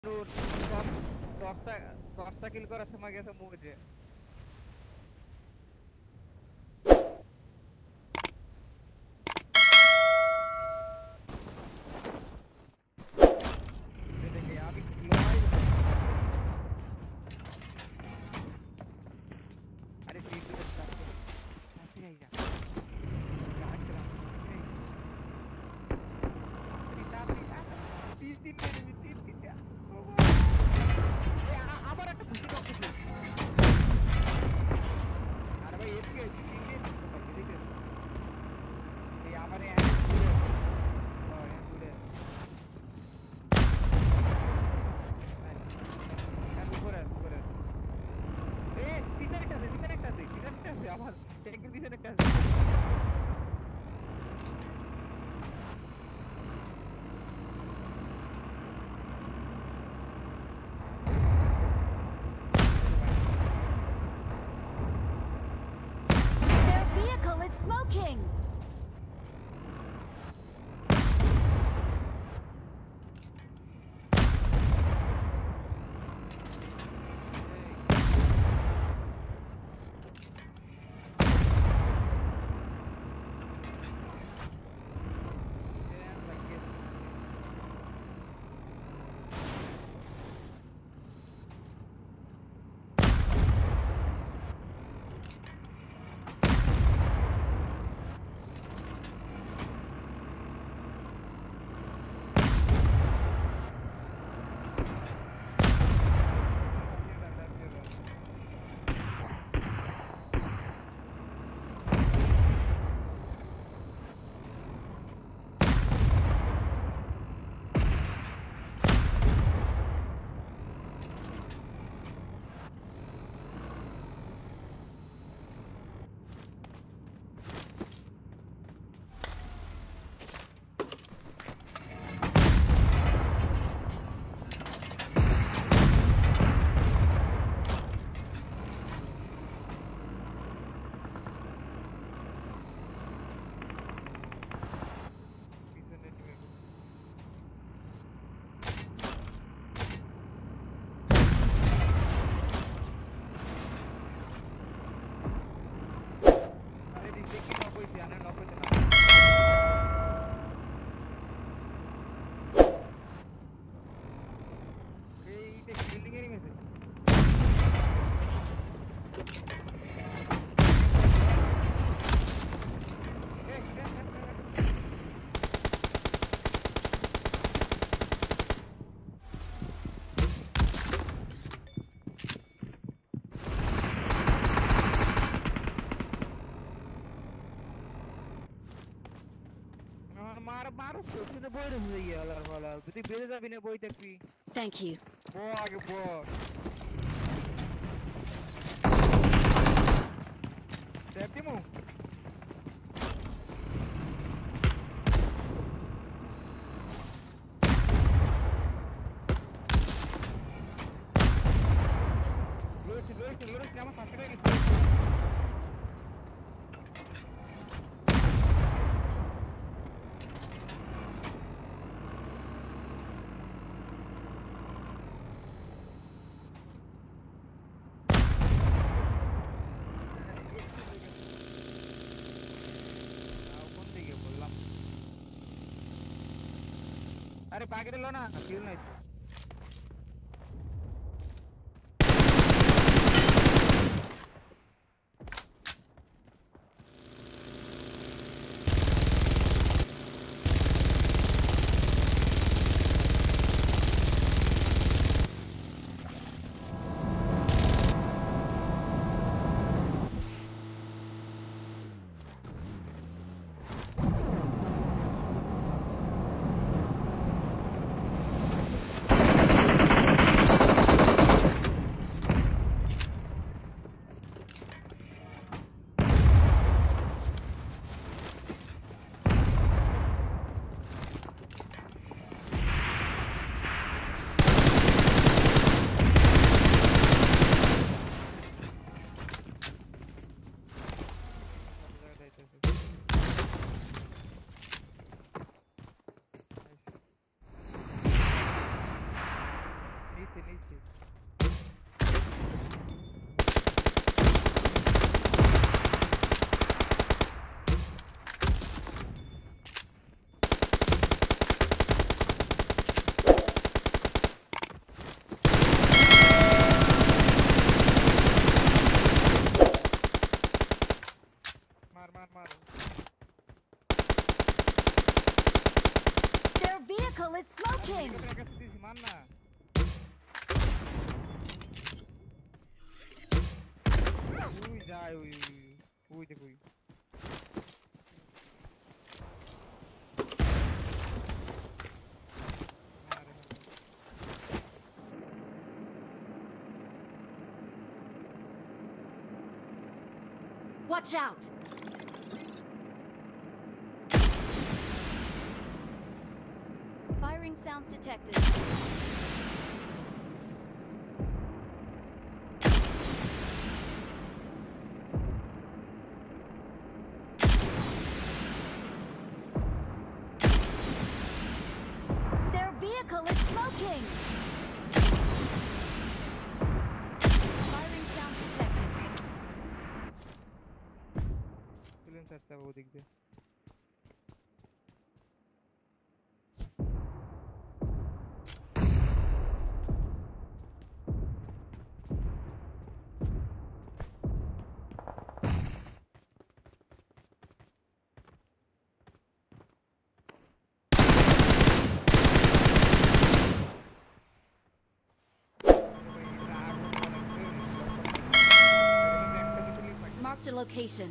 দশটা কিল করার সময় গেছে মরে। আমি আরে আবার একটা খুশি করতেছে। আরে ভাই এদিকে এদিকে এই আমার আমার ট্যাঙ্কের পিছনে একটা আছে। Their vehicle is smoking! Thank you. अरे पाके लो ना फ्यूल नहीं নিচে মার মার মার Their vehicle is smoking. হেলিকপ্টারের কাছে দিছি মার না ওই যায় ওই ওই দেখ ওই আরে Watch out. Firing sounds detected. Their vehicle is smoking. Firing sounds detected. সিলেন্সার চাপ ওদিক দিয়ে Marked a location.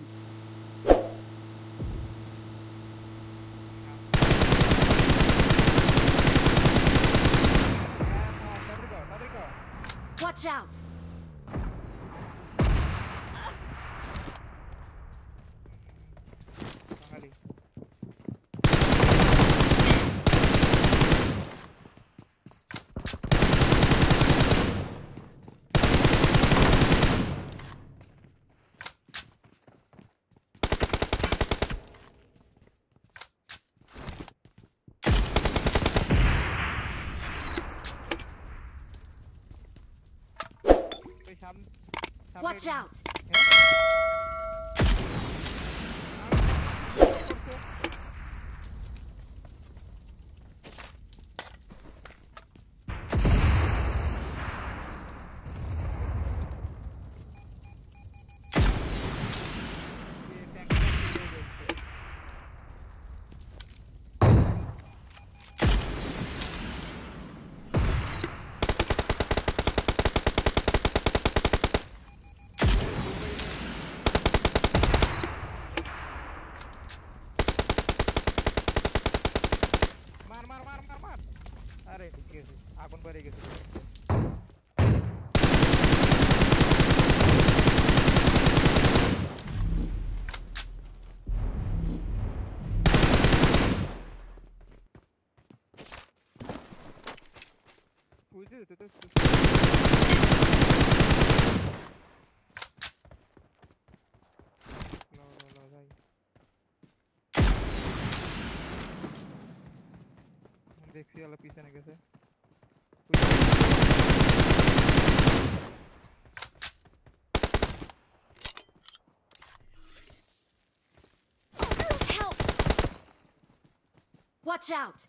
Watch out. বাঙালি ওই সামনে Watch out. মার মার মার মার মার আরে ঠিক আছে আগুন বেরিয়ে গেছে বুঝলি তো তো ভাই দেখছি আলা পিছনে গেছে Help. Watch out.